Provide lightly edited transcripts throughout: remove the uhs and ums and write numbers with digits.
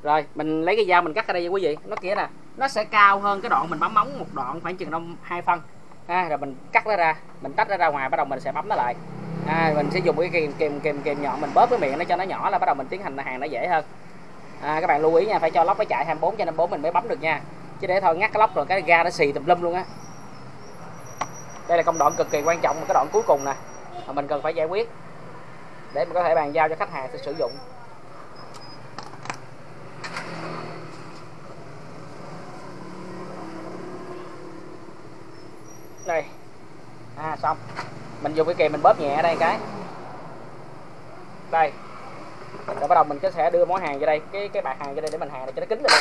Rồi mình lấy cái dao mình cắt ở đây nha quý vị. Nó kia nè, nó sẽ cao hơn cái đoạn mình bấm móng một đoạn khoảng chừng 2 phân. Rồi mình cắt nó ra, mình tách nó ra ngoài, bắt đầu mình sẽ bấm nó lại. Mình sẽ dùng cái kìm nhọn mình bóp cái miệng nó cho nó nhỏ, là bắt đầu mình tiến hành hàng nó dễ hơn. Các bạn lưu ý nha, phải cho lốc nó chạy 24/24 mình mới bấm được nha, chứ để thôi ngắt cái lốc rồi cái ga nó xì tùm lum luôn á. Đây là công đoạn cực kỳ quan trọng, cái đoạn cuối cùng nè mà mình cần phải giải quyết để mình có thể bàn giao cho khách hàng sử dụng. Đây, xong. Mình dùng cái kìm mình bóp nhẹ ở đây cái. Đây. Rồi bắt đầu mình sẽ đưa món hàng vô đây, cái bạc hàng vô đây để mình hàng để cho nó kín lên đây.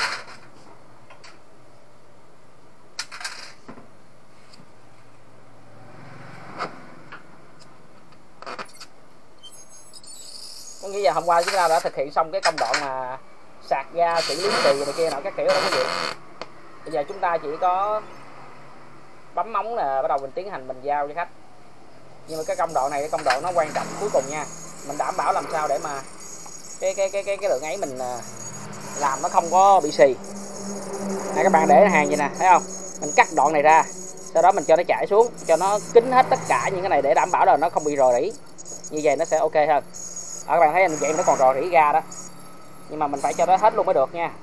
Có nghĩa là hôm qua chúng ta đã thực hiện xong cái công đoạn mà sạc ga, xử lý xì này kia nọ các kiểu đó quý vị. Bây giờ chúng ta chỉ có bấm móng là bắt đầu mình tiến hành mình giao cho khách. Nhưng mà cái công đoạn này, cái công đoạn nó quan trọng cuối cùng nha. Mình đảm bảo làm sao để mà cái lượng ấy mình làm nó không có bị xì. Các bạn để hàng vậy nè, thấy không? Mình cắt đoạn này ra, sau đó mình cho nó chảy xuống, cho nó kín hết tất cả những cái này để đảm bảo là nó không bị rò rỉ. Như vậy nó sẽ ok hơn. Các bạn thấy vậy nó còn rò rỉ ga đó. Nhưng mà mình phải cho nó hết luôn mới được nha.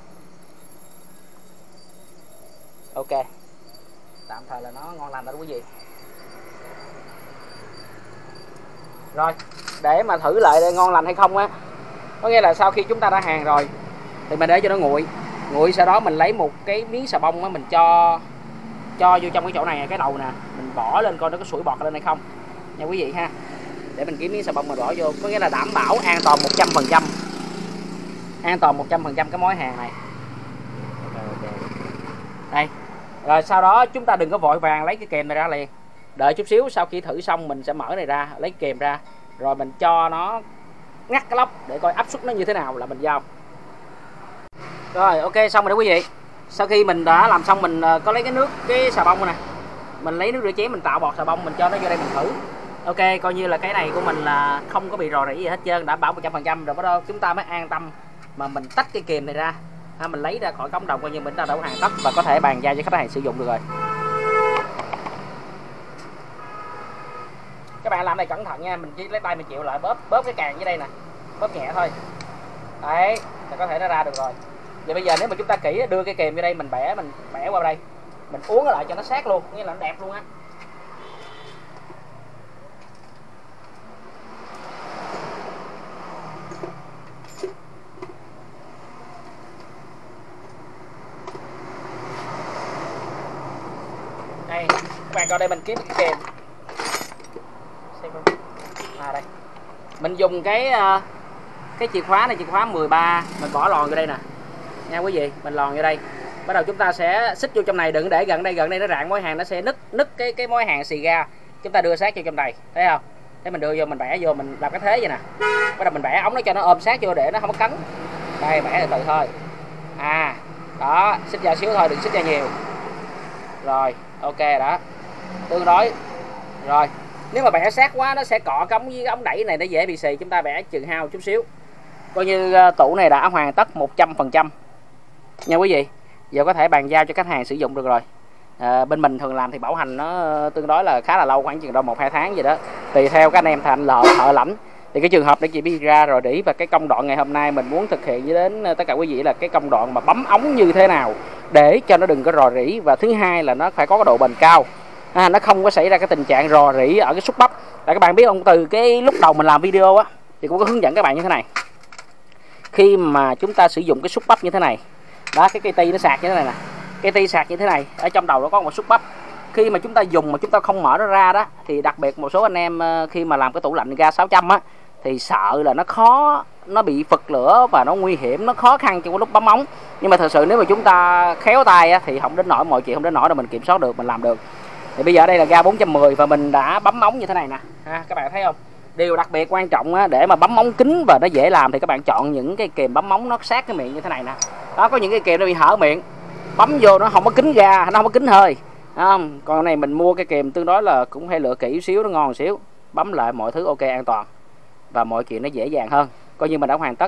Ok. Tạm thời là nó ngon lành rồi đó quý vị. Rồi, để mà thử lại ngon lành hay không á, có nghĩa là sau khi chúng ta đã hàng rồi thì mình để cho nó nguội. Nguội sau đó mình lấy một cái miếng xà bông á, mình cho vô trong cái chỗ này, cái đầu nè, mình bỏ lên coi nó có sủi bọt lên hay không nha quý vị ha. Để mình kiếm miếng xà bông mình bỏ vô, có nghĩa là đảm bảo an toàn 100%. An toàn 100% cái mối hàng này. Đây. Rồi sau đó chúng ta đừng có vội vàng lấy cái kìm này ra liền. Đợi chút xíu, sau khi thử xong mình sẽ mở này ra, lấy kìm ra, rồi mình cho nó ngắt cái lốc để coi áp suất nó như thế nào là mình giao. Rồi ok, xong rồi đó quý vị. Sau khi mình đã làm xong, mình có lấy cái xà bông nè, mình lấy nước rửa chén, mình tạo bọt xà bông, mình cho nó vô đây mình thử. Ok, coi như là cái này của mình là không có bị rò rỉ gì hết trơn, đảm bảo 100%. Rồi bắt đầu chúng ta mới an tâm mà mình tách cái kìm này ra, mình lấy ra khỏi cống đồng, coi như mình đã đủ hàng tất và có thể bàn giao cho khách hàng sử dụng được rồi. Các bạn làm này cẩn thận nha, mình chỉ lấy tay mình chịu lại, bóp cái càng dưới đây nè, bóp nhẹ thôi. Đấy, là có thể nó ra được rồi. Vậy bây giờ nếu mà chúng ta kỹ, đưa cái kìm vô đây, mình bẻ qua đây, mình uốn nó lại cho nó sát luôn, nghĩa là nó đẹp luôn á. Đây, các bạn coi đây, mình kiếm cái kìm. Đây. Mình dùng cái chìa khóa này, chìa khóa 13, mình bỏ lòn vô đây nè. Nha quý vị, mình lòn vô đây. Bắt đầu chúng ta sẽ xích vô trong này, đừng để gần đây nó rạn mối hàng, nó sẽ nứt cái mối hàng xì ga. Chúng ta đưa sát vô trong này, thấy không? Thế mình đưa vô, mình bẻ vô, mình làm cái thế vậy nè. Bắt đầu mình bẻ ống nó cho nó ôm sát vô để nó không có cấn. Đây, bẻ từ từ thôi. Đó, xích ra xíu thôi, đừng xích ra nhiều. Rồi, ok đó. Tương đối. Rồi, nếu mà bẻ sát quá nó sẽ cọ cống với cái ống đẩy này, nó dễ bị xì. Chúng ta bẻ chừng hao chút xíu. Coi như tủ này đã hoàn tất 100% nha quý vị. Giờ có thể bàn giao cho khách hàng sử dụng được rồi. Bên mình thường làm thì bảo hành nó tương đối là khá là lâu, khoảng chừng đâu 1-2 tháng gì đó, tùy theo các anh em thành thợ lãnh. Thì cái trường hợp để chị biết ra rồi rỉ, và cái công đoạn ngày hôm nay mình muốn thực hiện với đến tất cả quý vị là cái công đoạn mà bấm ống như thế nào để cho nó đừng có rò rỉ, và thứ hai là nó phải có cái độ bền cao. Nó không có xảy ra cái tình trạng rò rỉ ở cái xúc bắp. Các bạn biết không, từ cái lúc đầu mình làm video á thì cũng có hướng dẫn các bạn như thế này. Khi mà chúng ta sử dụng cái xúc bắp như thế này đó, cái cây ti nó sạc như thế này nè, cây ti sạc như thế này, ở trong đầu nó có một xúc bắp. Khi mà chúng ta dùng mà chúng ta không mở nó ra đó, thì đặc biệt một số anh em khi mà làm cái tủ lạnh ga 600 á, thì sợ là nó bị phật lửa và nó nguy hiểm, nó khó khăn trong cái lúc bấm ống. Nhưng mà thật sự nếu mà chúng ta khéo tay á, thì không đến nỗi, mọi chuyện không đến nỗi, là mình kiểm soát được, mình làm được. Thì bây giờ đây là ga 410 và mình đã bấm ống như thế này nè, các bạn thấy không? Điều đặc biệt quan trọng á, để mà bấm ống kín và nó dễ làm thì các bạn chọn những cái kìm bấm ống nó sát cái miệng như thế này nè. Đó, có những cái kìm nó bị hở miệng, bấm vô nó không có kín ga, nó không có kín hơi. Còn cái này mình mua cái kìm tương đối là cũng hay lựa kỹ xíu, nó ngon một xíu, bấm lại mọi thứ ok, an toàn và mọi chuyện nó dễ dàng hơn. Coi như mình đã hoàn tất.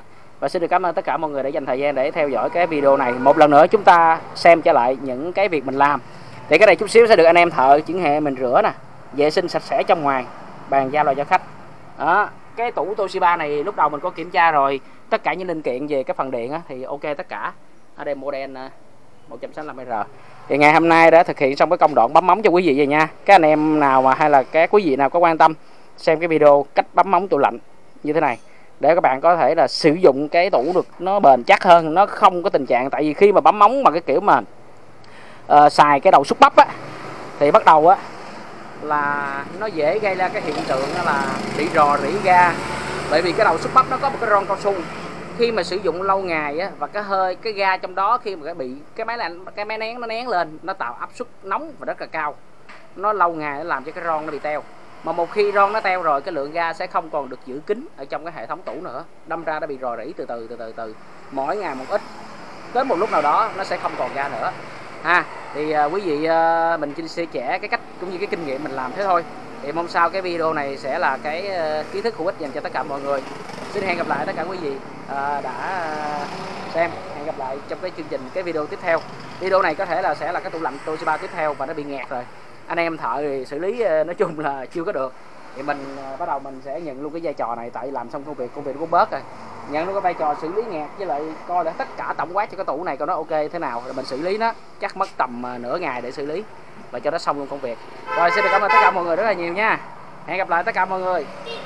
Và xin được cảm ơn tất cả mọi người đã dành thời gian để theo dõi cái video này. Một lần nữa chúng ta xem trở lại những cái việc mình làm. Thì cái này chút xíu sẽ được anh em thợ chuyển hệ mình rửa nè, vệ sinh sạch sẽ trong ngoài, bàn giao lại cho khách. Đó, cái tủ Toshiba này lúc đầu mình có kiểm tra rồi, tất cả những linh kiện về cái phần điện á, thì ok tất cả. Ở đây model 165R. Thì ngày hôm nay đã thực hiện xong cái công đoạn bấm móng cho quý vị rồi nha. Các anh em nào mà hay là các quý vị nào có quan tâm xem cái video cách bấm móng tủ lạnh như thế này để các bạn có thể là sử dụng cái tủ được nó bền chắc hơn, nó không có tình trạng, tại vì khi mà bấm móng mà cái kiểu mà xài cái đầu xúc bắp á thì bắt đầu á là nó dễ gây ra cái hiện tượng là bị rò rỉ ga, bởi vì cái đầu xúc bắp nó có một cái ron cao su. Khi mà sử dụng lâu ngày á, và cái ga trong đó khi mà bị cái máy nén nó nén lên, nó tạo áp suất nóng và rất là cao, nó lâu ngày nó làm cho cái ron nó bị teo. Mà một khi ron nó teo rồi, cái lượng ga sẽ không còn được giữ kín ở trong cái hệ thống tủ nữa, đâm ra nó bị rò rỉ từ từ mỗi ngày một ít, đến một lúc nào đó nó sẽ không còn ga nữa ha. Thì quý vị mình chia sẻ cái cách cũng như cái kinh nghiệm mình làm thế thôi. Thì mong sao cái video này sẽ là cái kiến thức hữu ích dành cho tất cả mọi người. Xin hẹn gặp lại tất cả quý vị đã xem. Hẹn gặp lại trong cái chương trình, cái video tiếp theo. Video này có thể là sẽ là cái tủ lạnh Toshiba tiếp theo và nó bị nghẹt rồi. Anh em thợ thì xử lý nói chung là chưa có được. Thì mình bắt đầu mình sẽ nhận luôn cái vai trò này, tại làm xong công việc nó cũng bớt rồi. Nhận luôn cái vai trò xử lý nghẹt, với lại coi lại tất cả tổng quát cho cái tủ này coi nó ok thế nào, rồi mình xử lý nó. Chắc mất tầm nửa ngày để xử lý và cho nó xong luôn công việc. Rồi xin được cảm ơn tất cả mọi người rất là nhiều nha. Hẹn gặp lại tất cả mọi người.